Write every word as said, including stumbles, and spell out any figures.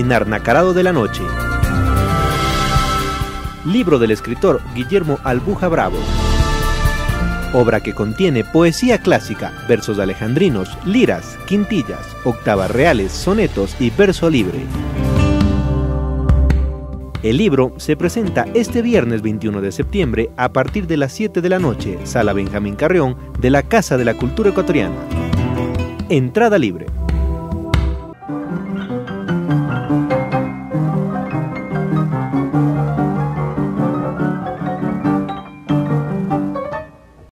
Narnacarado de la Noche. Libro del escritor Guillermo Albuja Bravo. Obra que contiene poesía clásica, versos alejandrinos, liras, quintillas, octavas reales, sonetos y verso libre. El libro se presenta este viernes veintiuno de septiembre a partir de las siete de la noche, Sala Benjamín Carrión de la Casa de la Cultura Ecuatoriana. Entrada libre.